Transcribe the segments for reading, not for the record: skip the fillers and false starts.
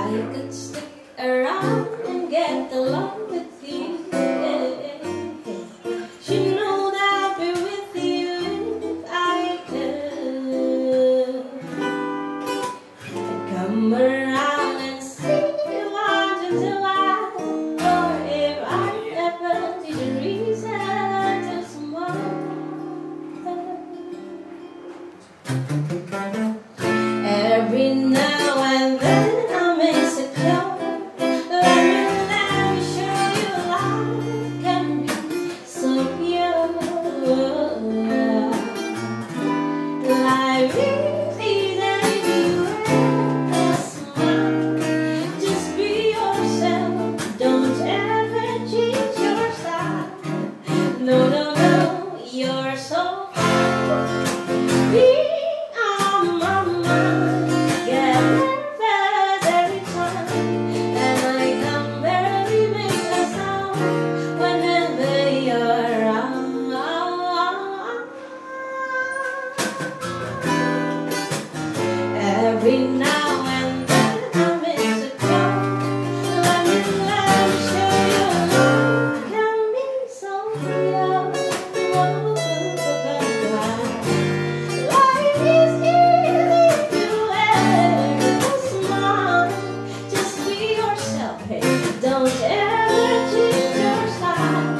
I could stick around and get along with you. You know that I'll be with you if I could. I'd come around and see you out until I, or if I ever need a reason to smile. Every now and then I'm insecure. Let me show you life can be so pure. Life is easy if you wear a smile. Just be yourself, don't ever change your style. No, no, no, you're so fine. Being on my mind, get nervous every time, and I can barely make a sound whenever you're around. Every now and then I'm insecure. Let me show you love can be so pure. Life is easy if you wear a smile. Just be yourself, hey, don't ever change your style.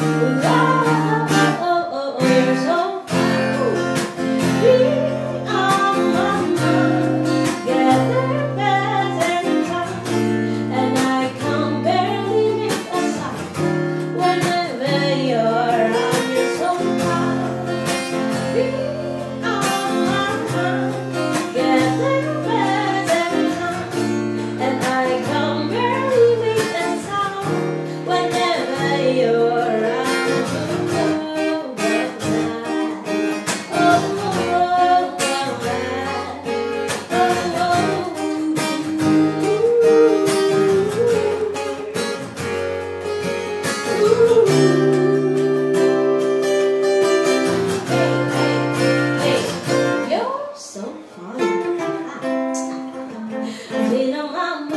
Oh, you're so fine. Being on my mind, get nervous every time, and I can barely make a sound whenever you're around. You're so fine. Being on my mind, get nervous every time, and I can barely make a sound whenever you're around. Hey, you're so fun. Been on my mind.